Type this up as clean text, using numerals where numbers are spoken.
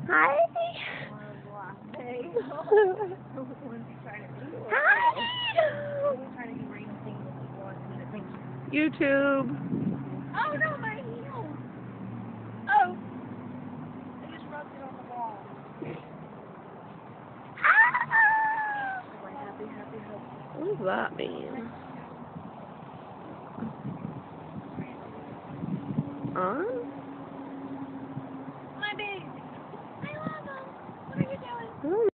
Hi. Hey. YouTube. Oh no, my heel! Oh! I just rubbed it on the wall. Happy, happy, happy. What does that mean?